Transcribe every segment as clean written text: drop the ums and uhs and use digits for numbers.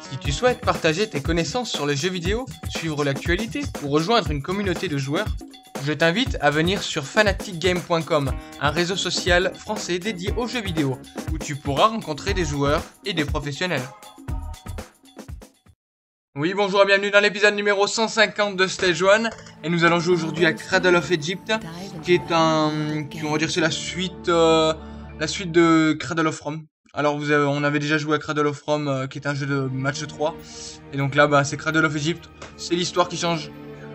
Si tu souhaites partager tes connaissances sur les jeux vidéo, suivre l'actualité ou rejoindre une communauté de joueurs, je t'invite à venir sur fanaticgame.com, un réseau social français dédié aux jeux vidéo, où tu pourras rencontrer des joueurs et des professionnels. Oui, bonjour et bienvenue dans l'épisode numéro 150 de Stage 1, et nous allons jouer aujourd'hui à Cradle of Egypt, qui est on va dire c'est la suite de Cradle of Rome. Alors on avait déjà joué à Cradle of Rome, qui est un jeu de match 3, et donc là c'est Cradle of Egypt, c'est l'histoire qui change,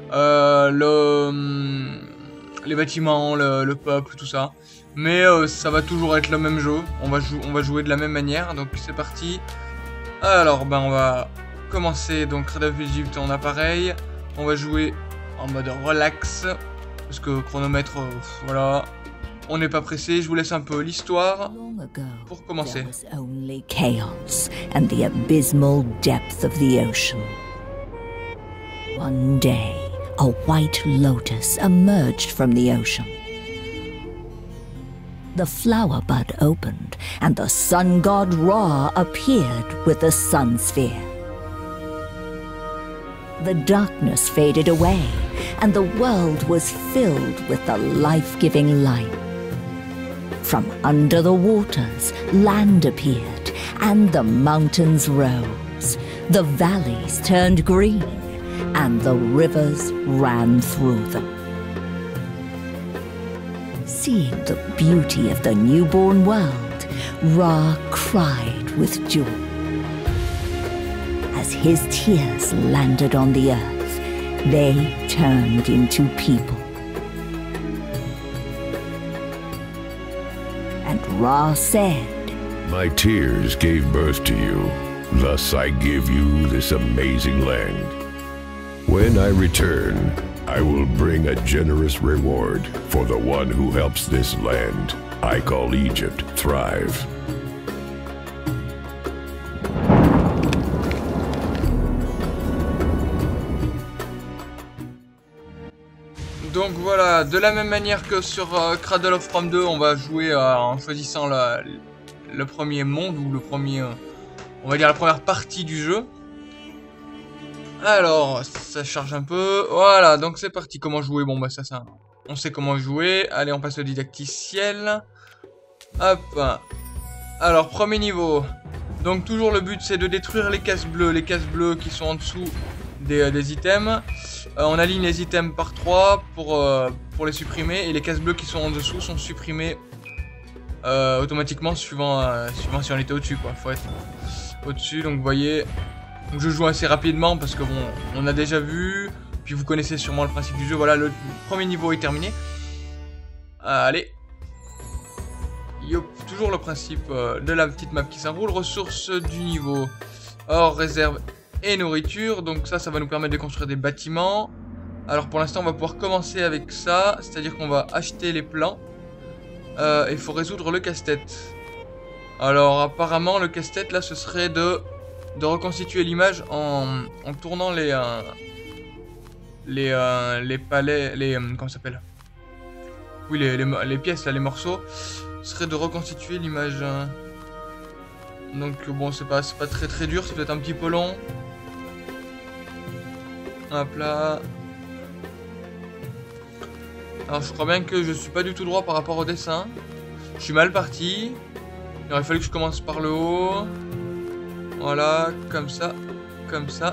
les bâtiments, le peuple, tout ça, mais ça va toujours être le même jeu, on va jouer de la même manière, donc c'est parti. Alors on va commencer donc Cradle of Egypt en appareil, on va jouer en mode relax, parce que chronomètre, voilà. On n'est pas pressé, je vous laisse un peu l'histoire pour commencer. There was only chaos and the abysmal depth of the ocean. One day, a white lotus emerged from the ocean. The flower bud opened, and the sun god Ra appeared with the sun sphere. The darkness faded away, and the world was filled with the life-giving light. From under the waters, land appeared, and the mountains rose. The valleys turned green, and the rivers ran through them. Seeing the beauty of the newborn world, Ra cried with joy. As his tears landed on the earth, they turned into people. And Ra said, "My tears gave birth to you, thus I give you this amazing land. When I return, I will bring a generous reward for the one who helps this land I call Egypt thrive." Donc voilà, de la même manière que sur Cradle of Rome 2, on va jouer en choisissant le premier monde, ou le premier, on va dire la première partie du jeu. Alors, ça charge un peu, voilà, donc c'est parti. Comment jouer? Bon ça, on sait comment jouer. Allez, on passe au didacticiel. Hop. Alors, premier niveau. Donc toujours le but c'est de détruire les cases bleues qui sont en dessous des items. On aligne les items par 3 pour les supprimer, et les cases bleues qui sont en dessous sont supprimées automatiquement suivant si on était au-dessus, quoi. Faut être au-dessus, donc vous voyez. Donc je joue assez rapidement parce que bon, on a déjà vu, puis vous connaissez sûrement le principe du jeu. Voilà, le premier niveau est terminé. Allez. Yop, toujours le principe de la petite map qui s'enroule. Ressources du niveau. Or, réserve et nourriture, donc ça va nous permettre de construire des bâtiments. Alors pour l'instant on va pouvoir commencer avec ça, c'est à dire qu'on va acheter les plans, et il faut résoudre le casse-tête. Alors apparemment le casse-tête là ce serait de reconstituer l'image en tournant les palais, comment ça s'appelle, oui, les pièces là, les morceaux, ce serait de reconstituer l'image. Donc bon, c'est pas très dur, c'est peut-être un petit peu long. Hop là. Alors je crois bien que je suis pas du tout droit par rapport au dessin. Je suis mal parti. Il aurait fallu que je commence par le haut. Voilà, comme ça, comme ça.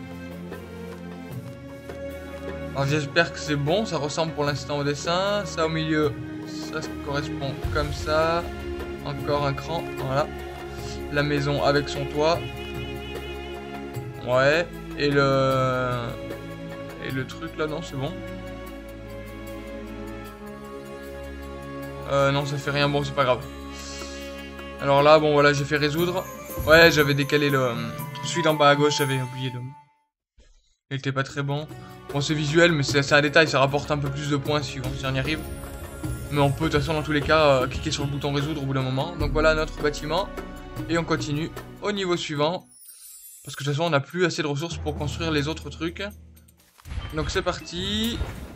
Alors j'espère que c'est bon, ça ressemble pour l'instant au dessin. Ça au milieu, ça correspond comme ça. Encore un cran, voilà. La maison avec son toit. Ouais. Et le truc là, non, c'est bon. Non, ça fait rien, bon, c'est pas grave. Alors là, bon, voilà, j'ai fait résoudre. Ouais, j'avais décalé celui d'en bas à gauche, j'avais oublié de... Il était pas très bon. Bon, c'est visuel, mais c'est un détail, ça rapporte un peu plus de points si on y arrive. Mais on peut, de toute façon, dans tous les cas, cliquer sur le bouton résoudre au bout d'un moment. Donc voilà notre bâtiment. Et on continue au niveau suivant. Parce que de toute façon, on n'a plus assez de ressources pour construire les autres trucs. Donc c'est parti.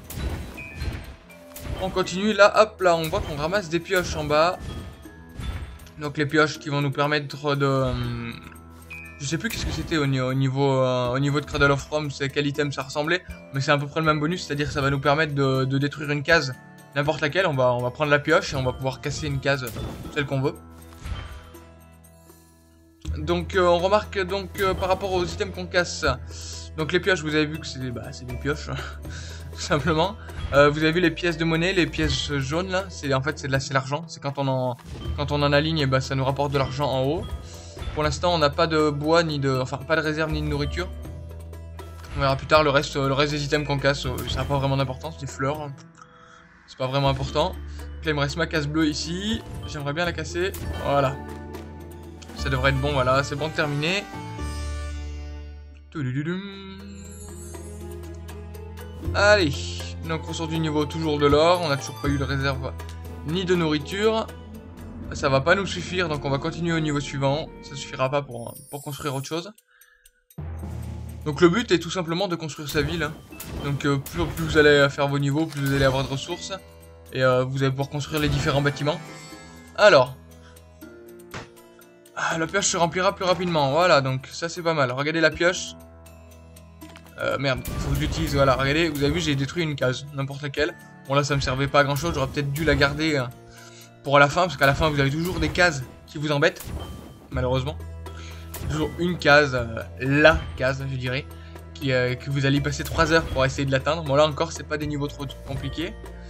On continue. Là, hop, là, on voit qu'on ramasse des pioches en bas. Donc les pioches qui vont nous permettre Je sais plus qu'est-ce que c'était au niveau de Cradle of Rome, c'est quel item ça ressemblait, mais c'est à peu près le même bonus, c'est-à-dire que ça va nous permettre de détruire une case, n'importe laquelle, on va prendre la pioche et on va pouvoir casser une case, celle qu'on veut. Donc on remarque donc par rapport aux items qu'on casse, donc les pioches, vous avez vu que c'est des pioches, tout simplement. Vous avez vu les pièces de monnaie, les pièces jaunes là, en fait c'est l'argent, c'est quand on en aligne, et ça nous rapporte de l'argent en haut. Pour l'instant, on n'a pas de bois, enfin pas de réserve ni de nourriture. On verra plus tard le reste des items qu'on casse, ça n'a pas vraiment d'importance, des fleurs, c'est pas vraiment important. Donc là, il me reste ma case bleue ici, j'aimerais bien la casser, voilà. Ça devrait être bon, voilà, c'est bon, terminé. Allez, donc on sort du niveau toujours de l'or, on n'a toujours pas eu de réserve ni de nourriture. Ça va pas nous suffire, donc on va continuer au niveau suivant. Ça suffira pas pour construire autre chose. Donc le but est tout simplement de construire sa ville. Donc plus vous allez faire vos niveaux, plus vous allez avoir de ressources. Et vous allez pouvoir construire les différents bâtiments. Alors. La pioche se remplira plus rapidement. Voilà, donc ça c'est pas mal. Regardez la pioche. Merde, il faut que j'utilise. Voilà, regardez, vous avez vu, j'ai détruit une case. N'importe laquelle. Bon là ça me servait pas à grand chose, j'aurais peut-être dû la garder... pour la fin, parce qu'à la fin vous avez toujours des cases qui vous embêtent, malheureusement. Toujours une case, la case je dirais, que vous allez passer 3 heures pour essayer de l'atteindre. Bon là encore c'est pas des niveaux trop compliqués.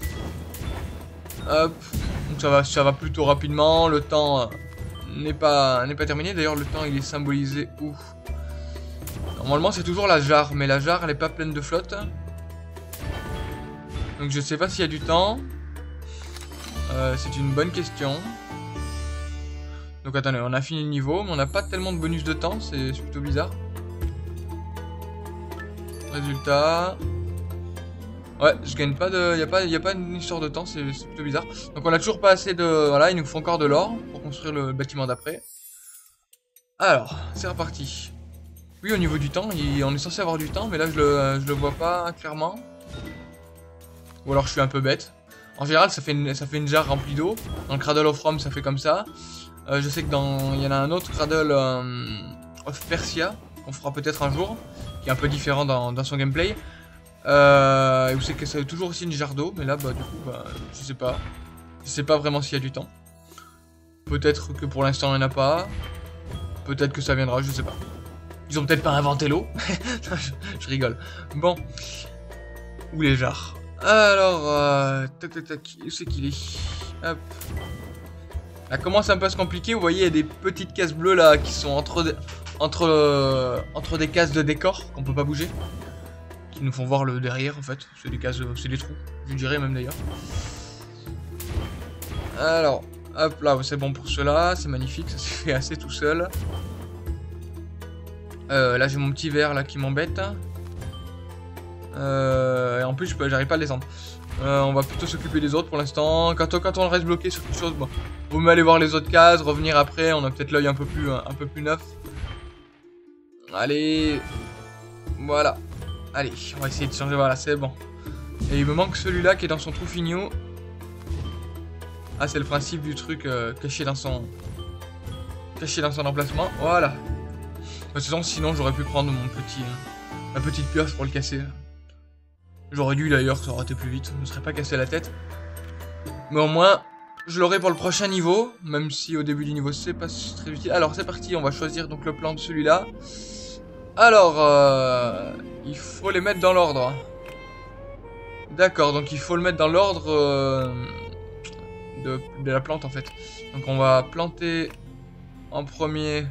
Hop, donc ça va plutôt rapidement, le temps n'est pas terminé. D'ailleurs le temps il est symbolisé où? Normalement c'est toujours la jarre, mais la jarre elle est pas pleine de flotte. Donc je sais pas s'il y a du temps. C'est une bonne question. Donc attendez, on a fini le niveau, mais on n'a pas tellement de bonus de temps, c'est plutôt bizarre. Résultat... Ouais, je gagne pas de... Y a pas une histoire de temps, c'est plutôt bizarre. Donc on a toujours pas assez de... Voilà, il nous faut encore de l'or pour construire le bâtiment d'après. Alors, c'est reparti. Oui, au niveau du temps, on est censé avoir du temps, mais là je le vois pas clairement. Ou alors je suis un peu bête. En général, ça fait une jarre remplie d'eau. Dans le Cradle of Rome, ça fait comme ça. Je sais que il y en a un autre Cradle of Persia, qu'on fera peut-être un jour, qui est un peu différent dans son gameplay. Et vous savez que ça a toujours aussi une jarre d'eau, mais là, du coup, je sais pas. Je sais pas vraiment s'il y a du temps. Peut-être que pour l'instant, il n'y en a pas. Peut-être que ça viendra, je sais pas. Ils ont peut-être pas inventé l'eau. je rigole. Bon. Où les jarres? Alors, tac tac tac, où c'est qu'il est? Hop. Ça commence un peu à se compliquer, vous voyez, il y a des petites cases bleues là qui sont entre des cases de décor qu'on peut pas bouger. Qui nous font voir le derrière en fait, c'est des cases, c'est des trous, je dirais même d'ailleurs. Alors, hop là, c'est bon pour cela, c'est magnifique, ça s'est fait assez tout seul. Là j'ai mon petit verre là qui m'embête. Et en plus j'arrive pas à le descendre. On va plutôt s'occuper des autres pour l'instant. Quand on reste bloqué sur quelque chose, bon, vaut mieux aller voir les autres cases, revenir après, on a peut-être l'œil un peu plus neuf. Allez. Voilà. Allez, on va essayer de changer, voilà, c'est bon. Et il me manque celui-là qui est dans son trou fignon. Ah, c'est le principe du truc caché dans son emplacement. Voilà. De toute façon, sinon j'aurais pu prendre ma petite pioche pour le casser. J'aurais dû d'ailleurs, ça aurait été plus vite, je ne me serais pas cassé la tête. Mais au moins, je l'aurai pour le prochain niveau, même si au début du niveau c'est pas très utile. Alors c'est parti, on va choisir donc le plan de celui-là. Alors, il faut les mettre dans l'ordre. D'accord, donc il faut le mettre dans l'ordre de la plante en fait. Donc on va planter en premier...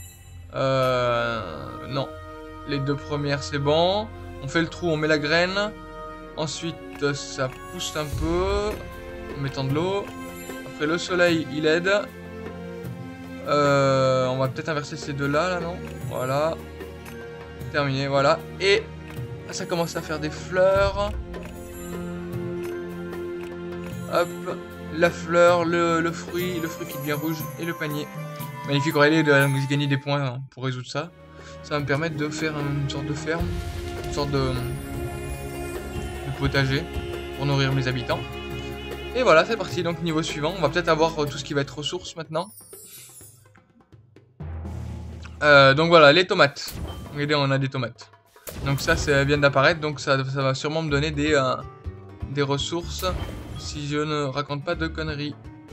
non, les deux premières c'est bon. On fait le trou, on met la graine. Ensuite, ça pousse un peu en mettant de l'eau. Après, le soleil, il aide. On va peut-être inverser ces deux-là, là, non? Voilà. Terminé, voilà. Et ça commence à faire des fleurs. Hop. La fleur, le fruit qui devient rouge et le panier. Magnifique, Aurélie de gagner des points pour résoudre ça. Ça va me permettre de faire une sorte de ferme. Une sorte de potager pour nourrir mes habitants. Et voilà, c'est parti. Donc niveau suivant, on va peut-être avoir tout ce qui va être ressources maintenant. Donc voilà, les tomates. Regardez, on a des tomates. Donc ça vient d'apparaître, donc ça va sûrement me donner des ressources, si je ne raconte pas de conneries.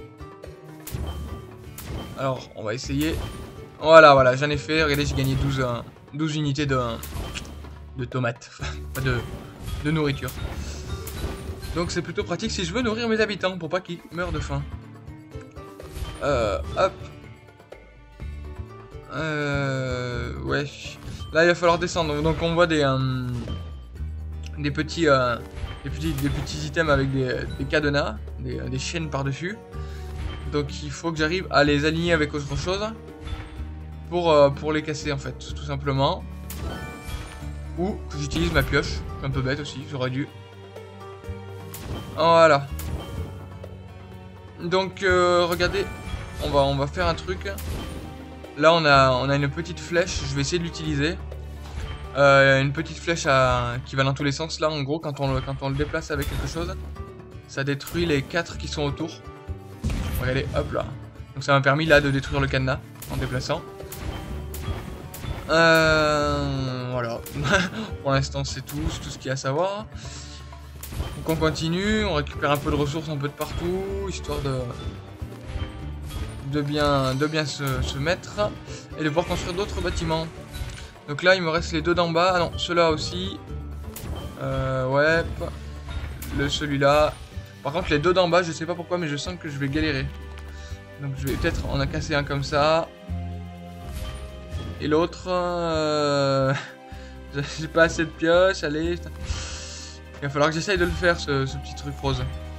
Alors, on va essayer. Voilà, j'en ai fait. Regardez, j'ai gagné 12 unités de tomates, enfin, de nourriture. Donc c'est plutôt pratique si je veux nourrir mes habitants, pour pas qu'ils meurent de faim. Hop. Ouais. Là, il va falloir descendre. Donc on voit des petits items avec des cadenas, des chaînes par-dessus. Donc il faut que j'arrive à les aligner avec autre chose pour les casser en fait, tout simplement. Ou j'utilise ma pioche, un peu bête aussi, j'aurais dû. Voilà. Donc regardez, on va faire un truc. Là on a une petite flèche, je vais essayer de l'utiliser. Une petite flèche qui va dans tous les sens. Là en gros quand on le déplace avec quelque chose, ça détruit les 4 qui sont autour. Regardez, hop là. Donc ça m'a permis là de détruire le cadenas en déplaçant. Voilà. Pour l'instant c'est tout ce qu'il y a à savoir. Donc on continue, on récupère un peu de ressources un peu de partout, histoire de bien se mettre et de pouvoir construire d'autres bâtiments. Donc là il me reste les 2 d'en bas, ah non, ceux-là aussi. Ouais, celui-là. Par contre les 2 d'en bas, je sais pas pourquoi mais je sens que je vais galérer. Donc je vais peut-être en a cassé un comme ça. Et l'autre, j'ai pas assez de pioches, allez. Il va falloir que j'essaye de le faire ce petit truc rose.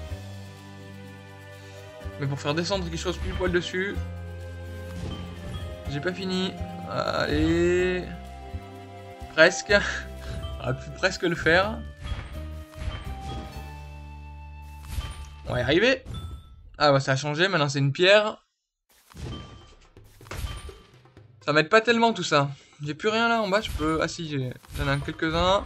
Mais pour faire descendre quelque chose plus poil dessus. J'ai pas fini. Allez. Presque. On va pu presque le faire. On va y arriver. Ah bah ça a changé, maintenant c'est une pierre. Ça m'aide pas tellement tout ça. J'ai plus rien là en bas, je peux... Ah si, j'en ai quelques-uns.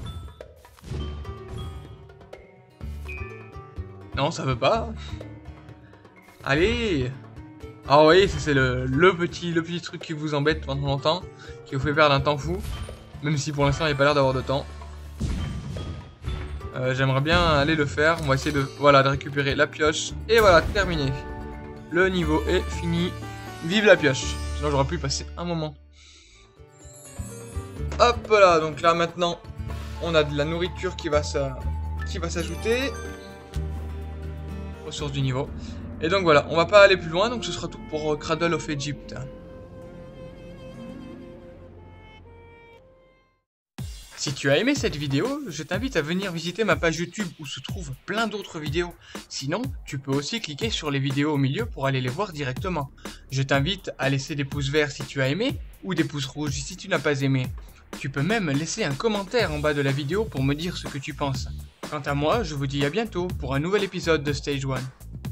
Non, ça veut pas. Allez. Ah oui, c'est le petit truc qui vous embête pendant longtemps, qui vous fait perdre un temps fou. Même si pour l'instant il n'y a pas l'air d'avoir de temps. J'aimerais bien aller le faire. On va essayer de récupérer la pioche. Et voilà, terminé. Le niveau est fini. Vive la pioche. Sinon j'aurais pu passer un moment. Hop là, donc là maintenant on a de la nourriture qui va s'ajouter. Ressources du niveau. Et donc voilà, on va pas aller plus loin, donc ce sera tout pour Cradle of Egypt. Si tu as aimé cette vidéo, je t'invite à venir visiter ma page YouTube où se trouvent plein d'autres vidéos. Sinon, tu peux aussi cliquer sur les vidéos au milieu pour aller les voir directement. Je t'invite à laisser des pouces verts si tu as aimé, ou des pouces rouges si tu n'as pas aimé. Tu peux même laisser un commentaire en bas de la vidéo pour me dire ce que tu penses. Quant à moi, je vous dis à bientôt pour un nouvel épisode de Stage 1.